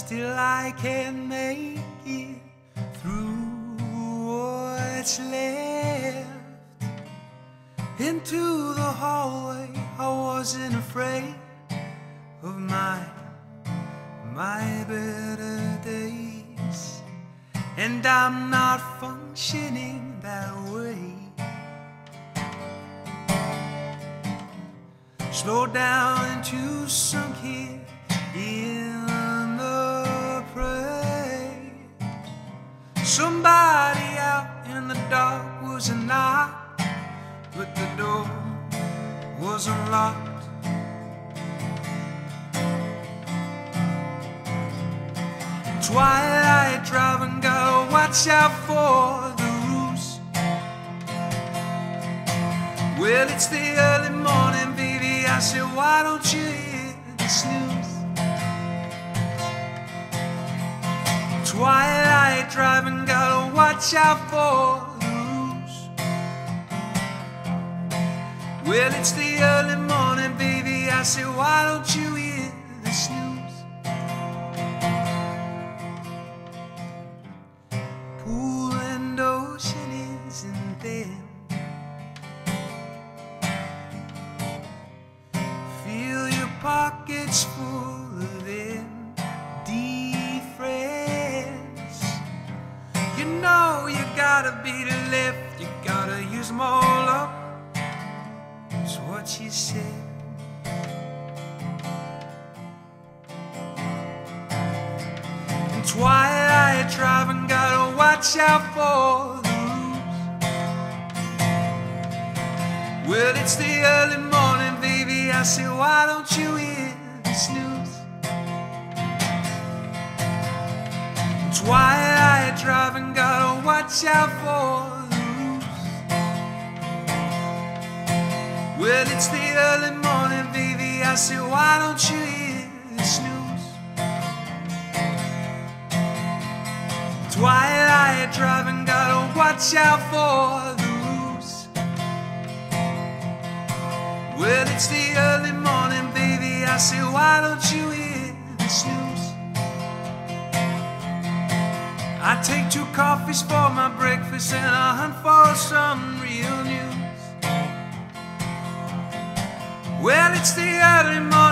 still I can make it through what's left. Into the hallway, I wasn't afraid of my better days, and I'm not functioning that way. Slow down and too sunk here in the prey. Somebody out in the dark was a knock, but the door was unlocked. Twilight driving, gotta watch out for the ruse. Well, it's the early morning, baby, I said, why don't you hit the snooze? Twilight driving, gotta watch out for the ruse. Well, it's the early morning, baby, I said, why don't you hit the snooze? Pool and ocean isn't there. Fill your pockets full of empty friends. You know you gotta be the left, you gotta use them all up. That's what she said. And twilight driving, gotta watch out for the ruse. Well, it's the early morning, baby, I say, why don't you hit the snooze? Twilight driving, gotta watch out for the ruse. Well, it's the early morning, baby, I say, why don't you hit the snooze? Twilight driving, gotta watch out for the ruse. Well, it's the early morning, baby, I say, why don't you hit the snooze? I take 2 coffees for my breakfast and I hunt for some real news. Well, it's the early morning,